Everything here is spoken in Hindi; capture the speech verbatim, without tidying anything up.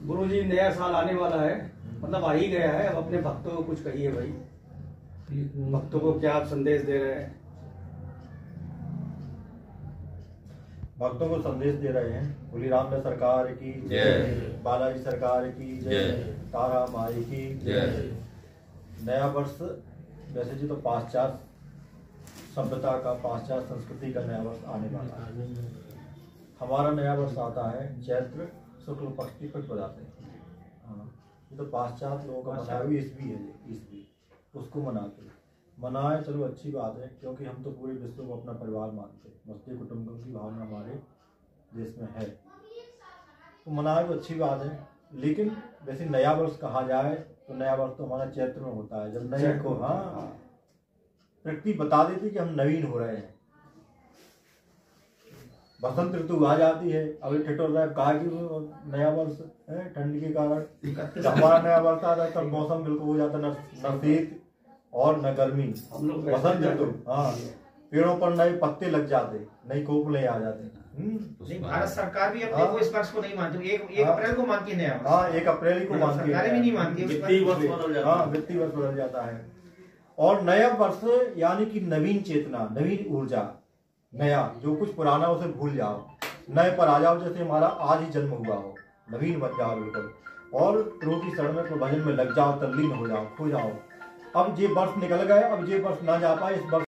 गुरुजी नया साल आने वाला है, मतलब आ ही गया है। अब अपने भक्तों को कुछ कहिए भाई, भक्तों को क्या आप संदेश दे रहे हैं? भक्तों को संदेश दे रहे हैं, बोली रामदास सरकार की जय, बालाजी सरकार की जय, तारा माई की जय। नया वर्ष वैसे जी तो पाश्चात्य सभ्यता का, पाश्चात्य संस्कृति का नया वर्ष आने वाला है। हमारा नया वर्ष आता है चैत्र शुक्ल पक्ष की प्रतिपदा। हाँ, ये तो पाश्चात्य लोगों का मनाया हुआ ईस्वी है, ईस्वी उसको मनाते हैं। मनाए चलो अच्छी बात है, क्योंकि हम तो पूरे विश्व को अपना परिवार मानते हैं। वसुधैव कुटुंबकम की भावना हमारे देश में है, तो मनाए तो अच्छी बात है। लेकिन वैसे नया वर्ष कहा जाए तो नया वर्ष तो हमारा चैत्र में होता है, जब नए को हाँ प्रकृति बता देती कि हम नवीन हो रहे हैं। बसंत ऋतु आ जाती है, अभी ठिठुर रहा है कहा कि नया वर्ष है, ठंड के कारण हमारा नया वर्ष आता है, तब मौसम बिल्कुल हो जाता है, न शीत और न गर्मी। बसंत ऋतु, हाँ, पेड़ों पर नए पत्ते लग जाते, नई कोपले आ जाते। नहीं, भारत सरकार भी अपने को इस वर्ष को नहीं मानती, एक एक अप्रैल को मानती है नया वर्ष। हाँ, एक अप्रैल को मानती है, सरकारें भी नहीं मानती, वित्तीय वर्ष बदल जाता है। हाँ, वित्तीय वर्ष बदल जाता है। और नया वर्ष यानी कि नवीन चेतना, नवीन ऊर्जा, नया जो कुछ पुराना उसे भूल जाओ, नए पर आ जाओ, जैसे हमारा आज ही जन्म हुआ हो, नवीन बन जाओ बिल्कुल, और प्रभु की शरण में भजन में लग जाओ, तल्लीन हो जाओ, खो जाओ। अब ये वर्ष निकल गए, अब ये वर्ष ना जा पाए, इस वर्ष